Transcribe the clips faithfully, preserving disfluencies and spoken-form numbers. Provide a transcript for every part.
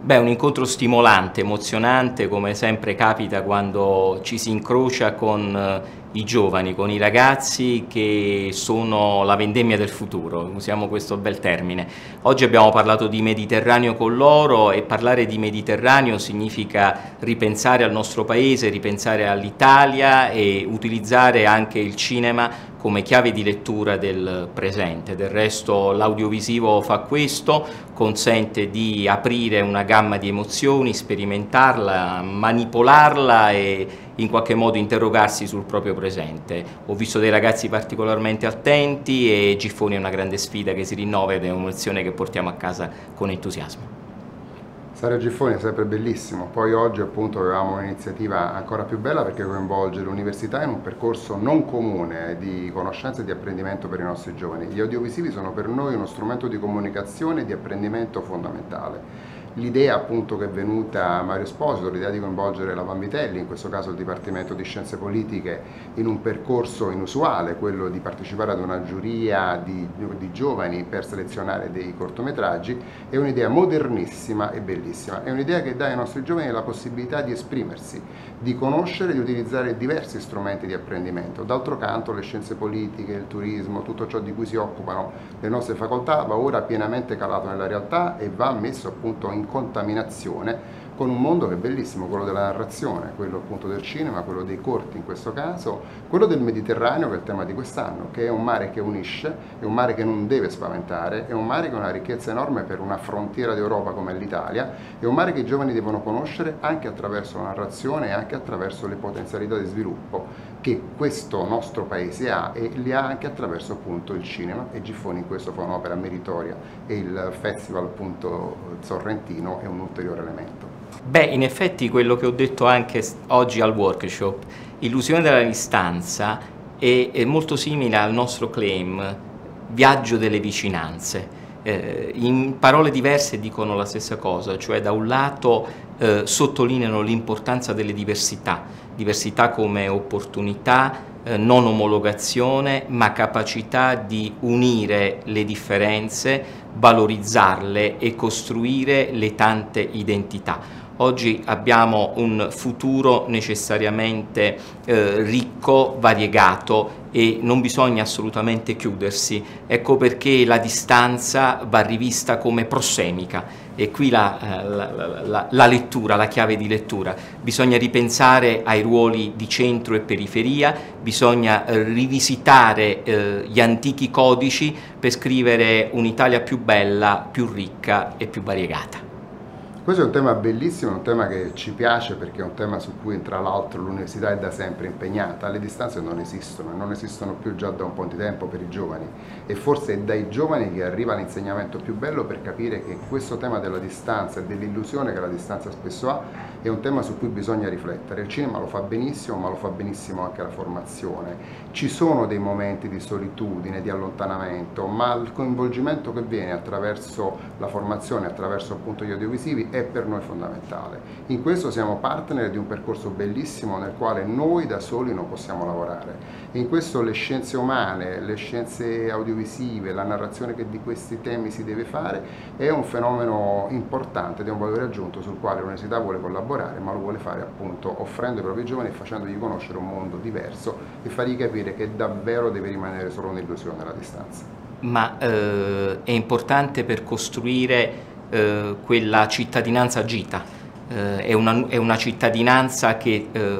Beh, un incontro stimolante, emozionante, come sempre capita quando ci si incrocia con eh, i giovani, con i ragazzi che sono la vendemmia del futuro, usiamo questo bel termine. Oggi abbiamo parlato di Mediterraneo con loro e parlare di Mediterraneo significa ripensare al nostro paese, ripensare all'Italia e utilizzare anche il cinema come chiave di lettura del presente. Del resto l'audiovisivo fa questo, consente di aprire una gamma di emozioni, sperimentarla, manipolarla e in qualche modo interrogarsi sul proprio presente. Ho visto dei ragazzi particolarmente attenti e Giffoni è una grande sfida che si rinnova ed è un'emozione che portiamo a casa con entusiasmo. Stare a Giffoni è sempre bellissimo, poi oggi appunto avevamo un'iniziativa ancora più bella perché coinvolge l'università in un percorso non comune di conoscenza e di apprendimento per i nostri giovani. Gli audiovisivi sono per noi uno strumento di comunicazione e di apprendimento fondamentale. L'idea appunto che è venuta a Mario Esposito, l'idea di coinvolgere la Vanvitelli, in questo caso il Dipartimento di Scienze Politiche, in un percorso inusuale, quello di partecipare ad una giuria di, di giovani per selezionare dei cortometraggi, è un'idea modernissima e bellissima. È un'idea che dà ai nostri giovani la possibilità di esprimersi, di conoscere, di utilizzare diversi strumenti di apprendimento. D'altro canto le scienze politiche, il turismo, tutto ciò di cui si occupano le nostre facoltà va ora pienamente calato nella realtà e va messo appunto in contaminazione con un mondo che è bellissimo, quello della narrazione, quello appunto del cinema, quello dei corti in questo caso, quello del Mediterraneo che è il tema di quest'anno, che è un mare che unisce, è un mare che non deve spaventare, è un mare che ha una ricchezza enorme per una frontiera d'Europa come l'Italia, è un mare che i giovani devono conoscere anche attraverso la narrazione e anche attraverso le potenzialità di sviluppo che questo nostro paese ha e li ha anche attraverso appunto il cinema, e Giffoni in questo fa un'opera meritoria e il festival appunto sorrentino è un ulteriore elemento. Beh, in effetti quello che ho detto anche oggi al workshop, illusione della distanza, è, è molto simile al nostro claim, viaggio delle vicinanze. Eh, in parole diverse dicono la stessa cosa, cioè da un lato eh, sottolineano l'importanza delle diversità, diversità come opportunità, eh, non omologazione, ma capacità di unire le differenze, valorizzarle e costruire le tante identità. Oggi abbiamo un futuro necessariamente eh, ricco, variegato e non bisogna assolutamente chiudersi. Ecco perché la distanza va rivista come prossemica e qui la, la, la, la lettura, la chiave di lettura. Bisogna ripensare ai ruoli di centro e periferia, bisogna eh, rivisitare eh, gli antichi codici per scrivere un'Italia più bella, più ricca e più variegata. Questo è un tema bellissimo, è un tema che ci piace perché è un tema su cui tra l'altro l'università è da sempre impegnata. Le distanze non esistono, non esistono più già da un po' di tempo per i giovani e forse è dai giovani che arriva l'insegnamento più bello per capire che questo tema della distanza e dell'illusione che la distanza spesso ha è un tema su cui bisogna riflettere. Il cinema lo fa benissimo, ma lo fa benissimo anche la formazione. Ci sono dei momenti di solitudine, di allontanamento, ma il coinvolgimento che viene attraverso la formazione, attraverso appunto gli audiovisivi è per noi fondamentale. In questo siamo partner di un percorso bellissimo nel quale noi da soli non possiamo lavorare. In questo le scienze umane, le scienze audiovisive, la narrazione che di questi temi si deve fare è un fenomeno importante ed è un valore aggiunto sul quale l'università vuole collaborare, ma lo vuole fare appunto offrendo ai propri giovani e facendogli conoscere un mondo diverso e fargli capire che davvero deve rimanere solo un'illusione la distanza. Ma eh, è importante per costruire Eh, quella cittadinanza agita, eh, è, una, è una cittadinanza che eh,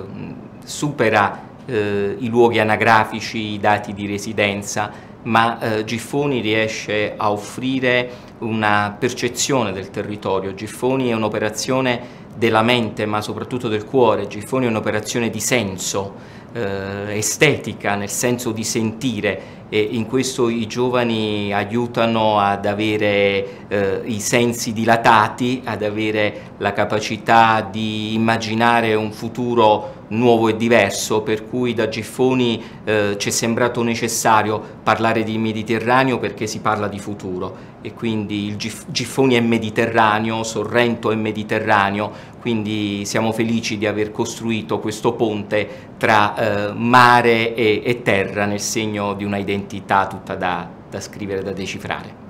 supera eh, i luoghi anagrafici, i dati di residenza, ma eh, Giffoni riesce a offrire una percezione del territorio. Giffoni è un'operazione della mente ma soprattutto del cuore, Giffoni è un'operazione di senso, eh, estetica, nel senso di sentire, e in questo i giovani aiutano ad avere eh, i sensi dilatati, ad avere la capacità di immaginare un futuro nuovo e diverso, per cui da Giffoni eh, ci è sembrato necessario parlare di Mediterraneo perché si parla di futuro e quindi il Gif Giffoni è mediterraneo, Sorrento è mediterraneo, quindi siamo felici di aver costruito questo ponte tra eh, mare e, e terra nel segno di una identità tutta da, da scrivere, da decifrare.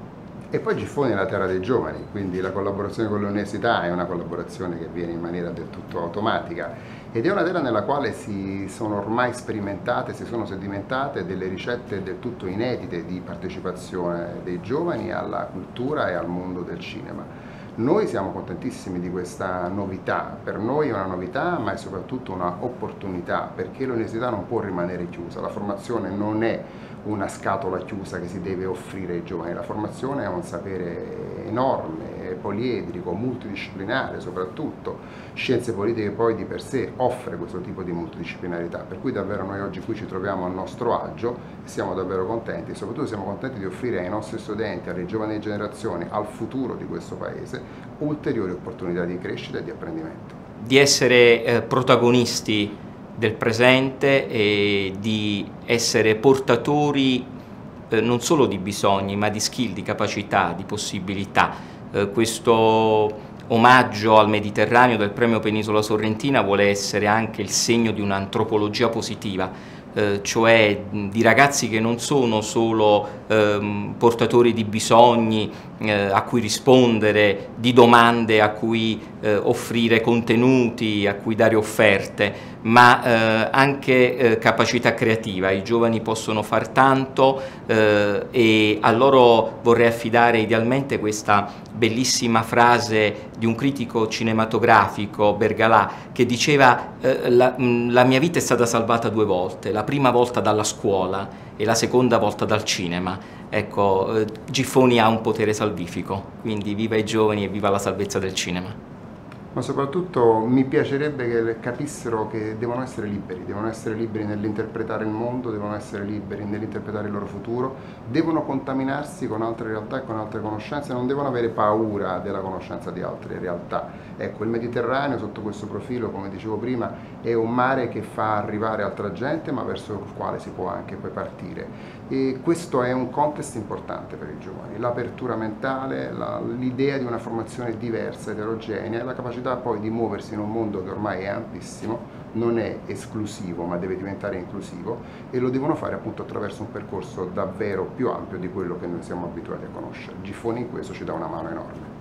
E poi Giffoni è la terra dei giovani, quindi la collaborazione con l'università è una collaborazione che avviene in maniera del tutto automatica ed è una terra nella quale si sono ormai sperimentate, si sono sedimentate delle ricette del tutto inedite di partecipazione dei giovani alla cultura e al mondo del cinema. Noi siamo contentissimi di questa novità, per noi è una novità ma è soprattutto un'opportunità, perché l'università non può rimanere chiusa, la formazione non è una scatola chiusa che si deve offrire ai giovani, la formazione è un sapere enorme, poliedrico, multidisciplinare soprattutto, scienze politiche poi di per sé offre questo tipo di multidisciplinarità, per cui davvero noi oggi qui ci troviamo a nostro agio e siamo davvero contenti, e soprattutto siamo contenti di offrire ai nostri studenti, alle giovani generazioni, al futuro di questo Paese, ulteriori opportunità di crescita e di apprendimento. Di essere eh, protagonisti del presente e di essere portatori eh, non solo di bisogni ma di skill, di capacità, di possibilità. Eh, questo omaggio al Mediterraneo del Premio Penisola Sorrentina vuole essere anche il segno di un'antropologia positiva, eh, cioè di ragazzi che non sono solo eh, portatori di bisogni eh, a cui rispondere, di domande a cui eh, offrire contenuti, a cui dare offerte, ma eh, anche eh, capacità creativa. I giovani possono far tanto eh, e a loro vorrei affidare idealmente questa bellissima frase di un critico cinematografico, Bergalà, che diceva eh, la, la mia vita è stata salvata due volte, la prima volta dalla scuola e la seconda volta dal cinema. Ecco, eh, Giffoni ha un potere salvifico, quindi viva i giovani e viva la salvezza del cinema. Ma soprattutto mi piacerebbe che capissero che devono essere liberi, devono essere liberi nell'interpretare il mondo, devono essere liberi nell'interpretare il loro futuro, devono contaminarsi con altre realtà e con altre conoscenze, non devono avere paura della conoscenza di altre realtà. Ecco, il Mediterraneo sotto questo profilo, come dicevo prima, è un mare che fa arrivare altra gente ma verso il quale si può anche poi partire. E questo è un contesto importante per i giovani, l'apertura mentale, l'idea di una formazione diversa, eterogenea e la capacità poi di muoversi in un mondo che ormai è ampissimo, non è esclusivo ma deve diventare inclusivo, e lo devono fare appunto attraverso un percorso davvero più ampio di quello che noi siamo abituati a conoscere. Giffoni in questo ci dà una mano enorme.